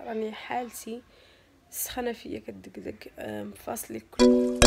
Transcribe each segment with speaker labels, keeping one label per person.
Speaker 1: راني حالتي السخانه فيا كدقدق، مفاصلي كل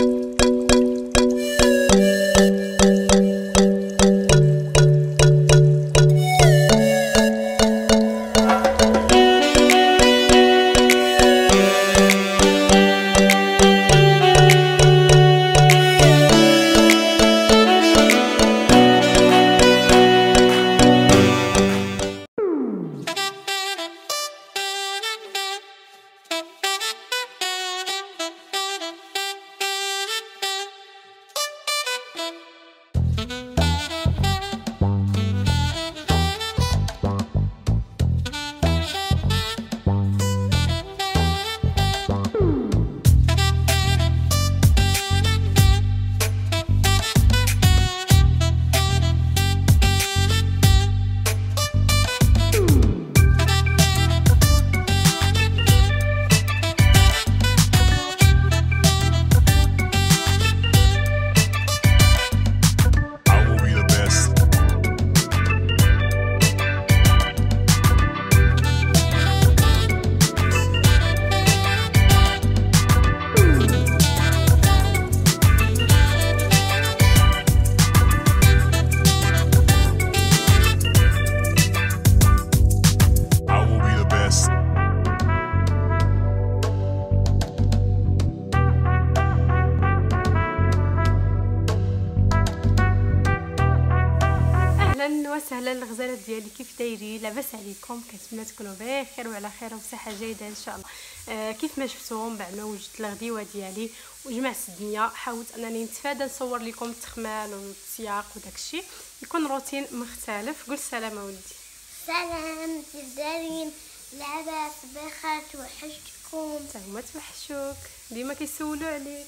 Speaker 1: وسهلا الغزالات ديالي، كيف دايرين؟ لاباس عليكم؟ كنتمنى تكونوا بخير وعلى خير وبصحه جيده ان شاء الله. كيف ما شفتوهم بعد ما وجدت الغديوه ديالي وجمعت الدنيا، حاولت انني نتفادى نصور لكم التخمال والسياق وداكشي، يكون روتين مختلف. قول سلام ولدي.
Speaker 2: سلام دارين، لاباس بخير؟ توحشتكم.
Speaker 1: حتى هما توحشوك، ديما كيسولوا عليك.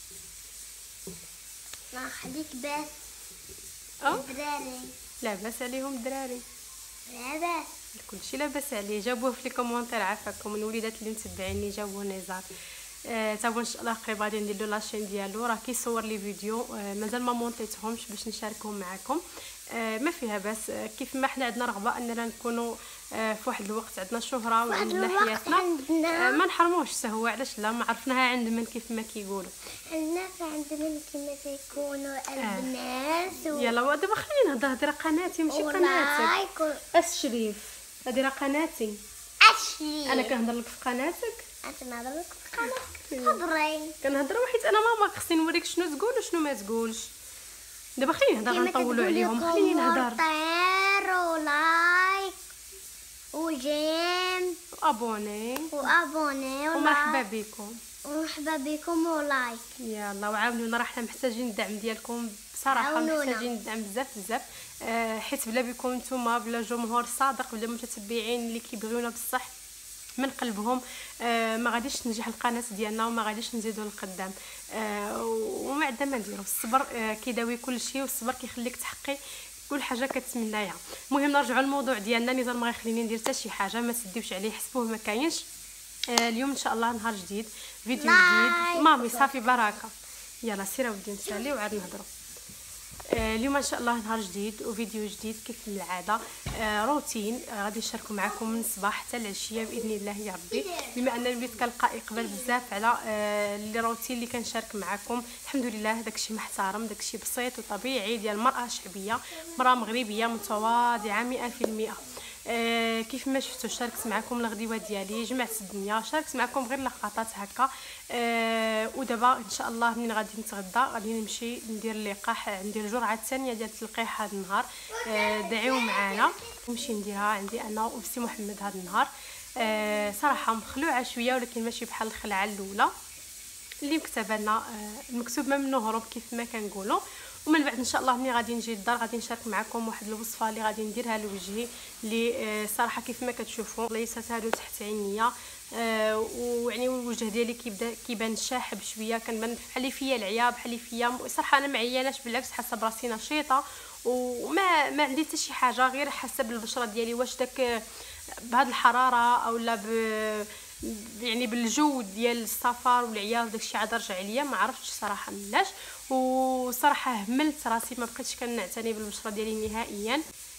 Speaker 2: الله يخليك. باس الدراري؟
Speaker 1: لاباس عليهم الدراري؟
Speaker 2: لاباس
Speaker 1: كلشي لاباس عليه. جاوبوه في لي كومونتير، عافاكم الوليدات اللي متبعيني جاوبوا نزار. تابعوا ان شاء الله قريب غادي ندير له لاشين ديالو، راه كيصور لي فيديو مازال ما مونطيتهمش باش نشاركهم معكم. ما فيها باس، كيف ما حنا عندنا رغبه اننا نكونوا في واحد الوقت عندنا شهره وعندنا حياتنا، ما نحرموش سهوه. علاش لا؟ ما عرفناها عند من كيف ما كيقولوا.
Speaker 2: الناس عند من كما تيكونوا البنات
Speaker 1: يلا دابا خلينا نهضر. هذه راه قناتي ماشي قناتك. الشريف، هذه راه قناتي.
Speaker 2: الشريف
Speaker 1: انا كنهضر لك في قناتك.
Speaker 2: انت نهضر لك في قناتك. هضري.
Speaker 1: كنهضر وحيت انا ماما خصني نوريك شنو تقول وشنو ما تقولش. دابا خلينا نهضر، نطولوا عليهم. خلينا نهضر.
Speaker 2: لايك وجيم
Speaker 1: وابوني
Speaker 2: ومرحبا
Speaker 1: بكم.
Speaker 2: ومرحبا بكم ولايك.
Speaker 1: يلا وعاونونا، راه حنا محتاجين الدعم ديالكم بصراحه، محتاجين الدعم بزاف حيت بلا بكم نتوما، بلا جمهور صادق، بلا متتبعين اللي كيبغيونا بصح من قلبهم، ما غاديش تنجح القناه ديالنا وما غاديش نزيدوا للقدام. وما عندنا ما نديروا. الصبر كيداوي كل شيء، والصبر كيخليك تحقي كل حاجه كتمنايها. المهم نرجعوا للموضوع ديالنا. نزار ما غيخليني ندير حتى شي حاجه، ما تديوش عليه، حسبوه ما كاينش. اليوم ان شاء الله نهار جديد، فيديو جديد. مامي صافي بركه. يلا سير ودي نسالي وعاد نهضروا. اليوم ان شاء الله نهار جديد وفيديو جديد كيف العاده. روتين غادي نشاركو معكم من الصباح حتى العشيه باذن الله يا ربي، بما انني وليت كنلقى اقبال بزاف على الروتين اللي كنشارك معكم. الحمد لله داكشي محترم، داكشي بسيط وطبيعي ديال المراه شعبيه، مراه مغربيه متواضعه 100%. كيف ما شفتوا شاركت معكم الغديوه ديالي، جمعت الدنيا، شاركت معكم غير لقطات هكا. ودابا ان شاء الله من غادي نتغدى، غادي نمشي ندير اللقاح، ندير الجرعه الثانيه ديال التلقيح هذا النهار. دعيو معنا نمشي نديرها عندي انا وبسي محمد هذا النهار. صراحه مخلوعه شويه، ولكن ماشي بحال الخلعه الاولى اللي مكتبه لنا. المكتوب ما منه هروب كيف ما كنقولوا. ومن بعد ان شاء الله ملي غادي نجي للدار غادي نشارك معكم واحد الوصفه اللي غادي نديرها لوجهي، اللي صراحه كيف ما كتشوفوا ليست هادو تحت عينيا. ويعني الوجه ديالي كيبان شاحب شويه، كنبان بحال فيا العيا، بحال فيا صراحه انا معيناش، بالعكس حاسه براسي نشيطه، وما ما عندي حتى شي حاجه، غير حاسه بالبشره ديالي واش داك بهاد الحراره اولا يعني بالجو ديال السفر والعيا وداكشي عاد رجع عليا، ما عرفتش صراحه علاش. وصراحه هملت راسي، ما بقيتش كنعتني بالبشره ديالي نهائيا.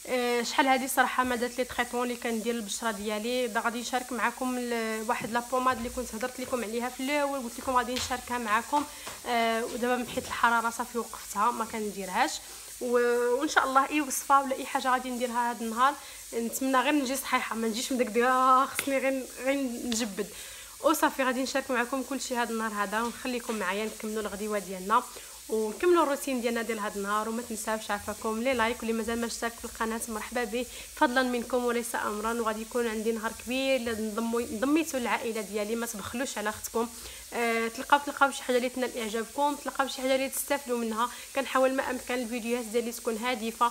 Speaker 1: شحال هذه صراحه ما دات لي تريطمون اللي كندير البشره ديالي. غادي نشارك معكم واحد لا بوماد اللي كنت هضرت لكم عليها في الاول، قلت لكم غادي نشاركها معكم، ودابا من حيت الحراره صافي وقفتها ما كنديرهاش. وان شاء الله اي وصفه ولا اي حاجه غادي نديرها هذا النهار، نتمنى غير نجي صحيحه، ما نجيش مدقدقه خصني غير نجبد وصافي. غادي نشارك معكم كلشي هذا النهار هذا، ونخليكم معايا نكملوا الغديوه ديالنا ونكملوا الروتين ديالنا ديال هذا النهار. وما تنساوش عافاكم لي لايك، واللي مازال ما اشترك في القناه مرحبا به، فضلا منكم وليس امرا. وغادي يكون عندي نهار كبير ضميتوا العائله ديالي، ما تبخلوش على اختكم. تلقاو شي حاجه اللي تنال اعجابكم، تلقاو شي حاجه اللي تستافدوا منها. كنحاول ما امكن الفيديوهات ديالي تكون هادفه،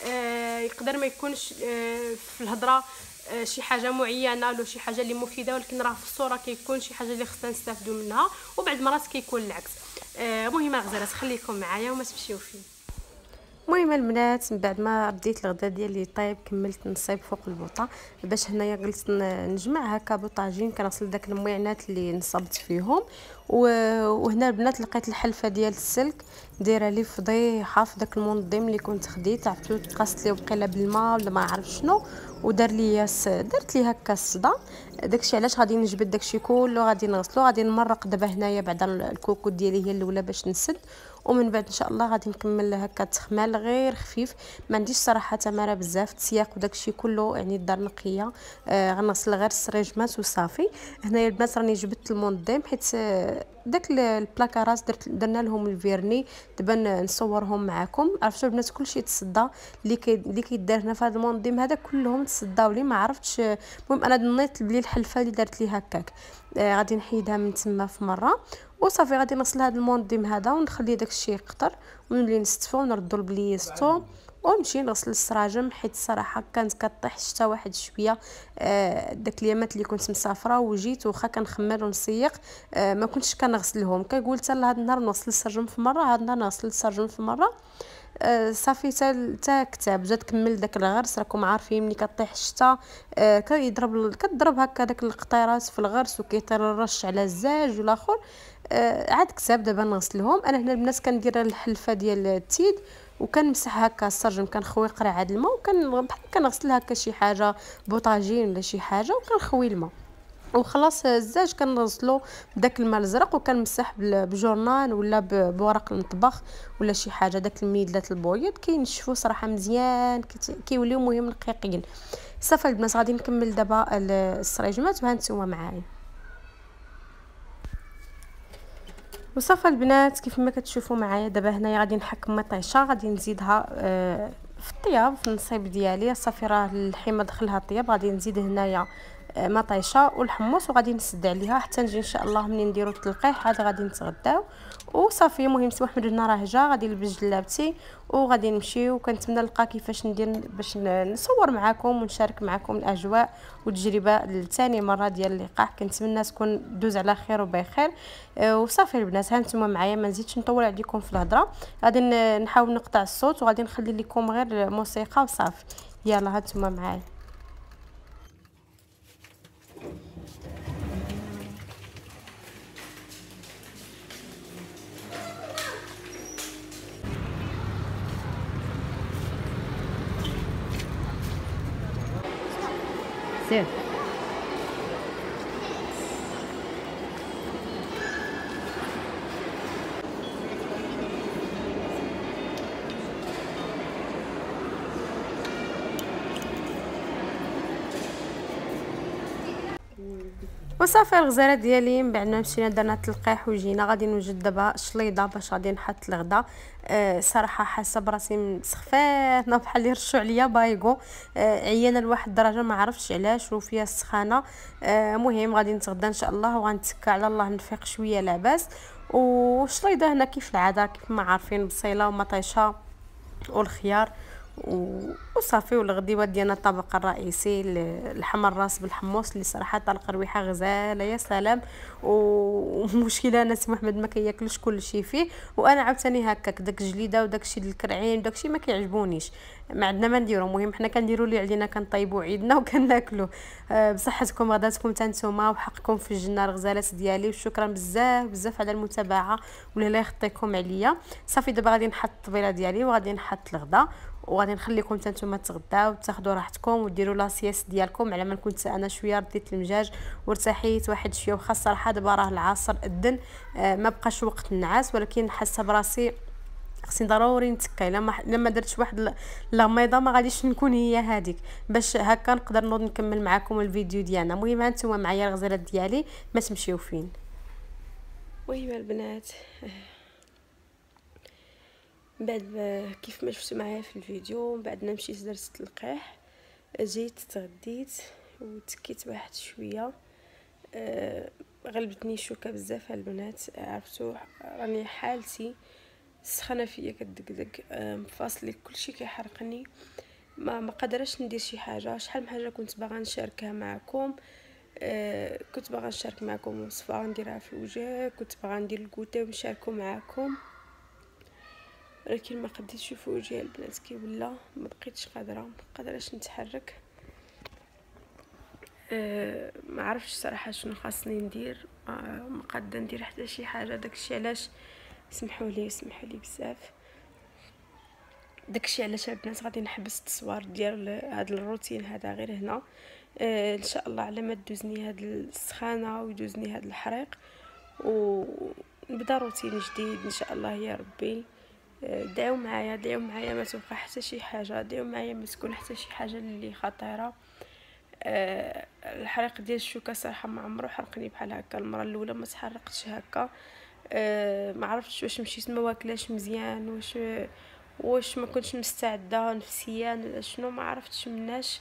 Speaker 1: يقدر ما يكونش في الهضره شي حاجه معينه ولا شي حاجه اللي مفيده، ولكن راه في الصوره كيكون شي حاجه اللي خصنا نستافدوا منها، وبعد مرات كيكون العكس. مهم الغزالات خليكم معايا وما تمشيو فين. المهم البنات، من بعد ما رديت الغدا ديالي طيب كملت نصيب فوق البوطه باش هنايا جلست نجمع هكا بوطاجين. كنغسل داك المعينات اللي نصبت فيهم، وهنا البنات لقيت الحلفه ديال السلك دايره لي فضيحه في داك المنظم اللي كنت خديت، عرفتو تقاست لي وبقيله بالماء ولا ما عرف شنو، ودار لي درت لي هكا الصدى. داكشي علاش غادي نجبد داكشي كله، غادي نغسلو، غادي نمرق دابا هنايا بعد الكوكوط ديالي هي الاولى باش نسد، ومن بعد ان شاء الله غادي نكمل هكا تخمال غير خفيف. ما عنديش صراحه تماره بزاف تسياق وداكشي كله، يعني الدار نقيه. غنغسل غير السريجمات وصافي. هنايا البنات راني جبدت المنظم حيت داك البلاكارات درنا لهم الفيرني، دابا نصورهم معكم. عرفتوا البنات كلشي تصدى اللي كيدار هنا في هذا المنظم هذا كلهم تصداو لي، ما عرفتش. المهم انا ظنيت بلي الحلفه اللي درت لي هكاك. غادي نحيدها من تما في مره وصافي. غادي نغسل هذا المنظم هذا ونخلي داكشي يقطر، ونولي نستفو ونردو البليستو ونمشي نغسل السراجم، حيت الصراحه كانت كطيح الشتا واحد شويه. داك اليامات اللي كنت مسافره وجيت واخا كنخمر ونسيق ما كنتش كنغسلهم، كنقول حتى لهاد النهار نغسل السرجم في مره، هاد النهار نغسل السرجم في مره. صافي تا كتاب جات كمل داك الغرس. راكم عارفين ملي كطيح الشتا كتضرب هكا داك القطيرات في الغرس وكيطير الرش على الزاج والاخر. عاد كتاب دابا نغسلهم. انا هنا البنات كندير الحلفه ديال التيد وكنمسح هكا السرجم، كنخوي قرع هاد الماء بحال كنغسل هكا شي حاجه بوطاجين ولا شي حاجه وكنخوي الماء وخلاص. الزاج كنغسلو بداك الماء الازرق وكنمسح بجورنال ولا بورق المطبخ ولا شي حاجه. داك الميدلات البويض كينشفوا صراحه مزيان، كيوليو مهم نقيقين. صافي البنات غادي نكمل دابا السريجمات وهانتوما معايا. وصافي البنات كيف ما كتشوفوا معايا دابا هنايا غادي نحك مطيشه، غادي نزيدها في الطياب في النصيب ديالي. صافي راه الحيمه دخلها الطياب، غادي نزيد هنايا مطيشه والحمص وغادي نسد عليها حتى نجي ان شاء الله منين نديرو التلقيح عاد غادي نتغداو وصافي. المهم سي محمد هنا راه جا، غادي نلبس جلابتي وغادي نمشيو. وكنتمنى نلقى كيفاش ندير باش نصور معكم ونشارك معكم الاجواء والتجربه لثاني مره ديال اللقاح. كنتمنى تكون دوز على خير وبخير. وصافي البنات ها نتوما معايا، ما نزيدش نطول عليكم في الهضره، غادي نحاول نقطع الصوت وغادي نخلي لكم غير موسيقى وصافي. يلا ها نتوما معايا.
Speaker 3: سير
Speaker 1: وصافي الغزاله ديالي من بعد ما مشينا درنا التلقيح وجينا غادي نوجد دابا شليضه باش غادي نحط الغدا. صراحه حاسه براسي مسخفانه بحال اللي رشوا عليا بايغو. عيانه لواحد الدرجه ما عرفتش علاش وفيها السخانه. مهم غادي نتغدى ان شاء الله وغنتكى على الله نفيق شويه لاباس. وشليضه هنا كيف العاده كيف ما عارفين بصيله ومطيشه والخيار وصافي. والغديوه ديالنا الطبق الرئيسي اللحم الراس بالحمص اللي صراحه طلق ريحه غزاله يا سلام. ومشكله انا سي محمد ما كياكلش كلشي فيه، وانا عاوتاني هكاك داك الجليده وداكشي ديال الكرعين وداكشي ما كيعجبونيش. ما عندنا ما نديرو، المهم حنا كنديروا اللي علينا كنطيبوا عيدنا وكناكلوا. بصحتكم غداتكم حتى نتوما وحقكم في الجنه الغزالات ديالي. وشكرا بزاف بزاف على المتابعه ولا لا يخطيكم عليا. صافي دابا غادي نحط الطبيله ديالي وغادي نحط الغدا وغادي نخليكم حتى نتوما تغداو تاخذوا راحتكم وديروا لاسياس ديالكم. على ما كنت انا شويه رديت المجاج وارتحيت واحد شويه، وخا الصراحه دابا راه العصر اذن ما بقاش وقت النعاس، ولكن حاسه براسي خصني ضروري نتكاي. لما درت واحد لاميضه ما غاديش نكون هي هذيك، باش هكا نقدر نوض نكمل معكم الفيديو ديالنا. المهم هانتوما معايا الغزالات ديالي ما تمشيو فين. المهم البنات بعد كيف ما شفتوا معايا في الفيديو، بعد ما مشيت درت التلقيح جيت تغديت وتكيت واحد شويه. غلبتني الشوكه بزاف البنات، عرفتوا راني حالتي السخانه فيا كدقدق، مفاصلي كلشي كيحرقني، ما قادراش ندير شي حاجه. شحال من حاجه كنت باغا نشاركها معكم، كنت باغا نشارك معكم وصفه نديرها في الوجه، كنت باغا ندير الكوتي ونشاركو معكم، ولكن ما قديتش في وجهي البنات كي ولا ما بقيتش قادره نتحرك. ما عرفتش صراحه شنو خاصني ندير، ما قادره ندير حتى شي حاجه. داكشي علاش سمحوا لي بزاف، داكشي علاش البنات غادي نحبس التصوير ديال هذا الروتين هذا غير هنا. ان شاء الله على ما تدوزني هاد السخانه ويدوزني هاد الحريق ونبدا روتين جديد ان شاء الله يا ربي. دعوا معايا ما تبقى حتى شي حاجه، دعوا معايا ما تكون حتى شي حاجه اللي خطيره. الحريق ديال الشوكه صراحه ما عمرو حرقني بحال هكا، المره الاولى ما تحرقتش هكا. ما عرفتش واش مشيت ما واكلاش مزيان، واش ما كنتش مستعده نفسيا ولا شنو، ما عرفتش مناش.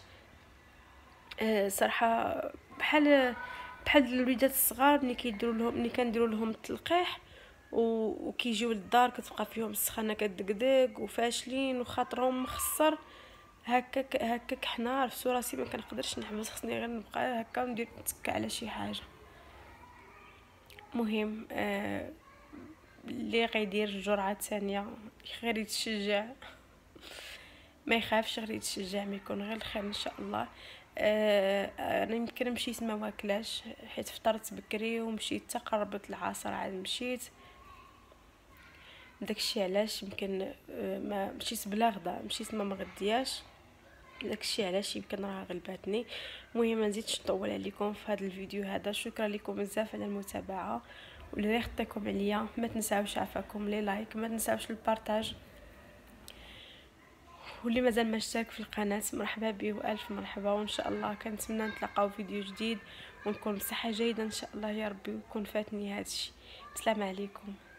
Speaker 1: صراحه بحال الوليدات الصغار ملي كنديروا لهم التلقيح وكيجيو للدار كتبقى فيهم السخانه كدقدق وفاشلين وخاطرهم مخسر هكاك حنا عرفتوا راسي ما كنقدرش نحبس، خصني غير نبقى هكا وندير نتكا على شي حاجه. مهم اللي غيدير الجرعه الثانيه غير يتشجع، ما يخافش، غير يتشجع، ما يكون غير الخير ان شاء الله. انا يمكن مشيت ما واكلاش حيت فطرت بكري ومشيت حتى قربت العصر عاد مشيت، داكشي علاش يمكن ما مشيت بلا غدا، مشيت ما مغدياش، داكشي علاش يمكن راه غلباتني. المهم ما نزيدش نطول عليكم في هذا الفيديو هذا. شكرا لكم بزاف على المتابعه، واللي خطيكم عليا ما تنساوش عافاكم لي لايك، ما تنساوش البارطاج، واللي مازال ما اشترك في القناه مرحبا به والف مرحبا. وان شاء الله كنتمنى نتلاقاو فيديو جديد ونكون بصحه جيده ان شاء الله يا ربي، ويكون فاتني هادشي. السلام عليكم.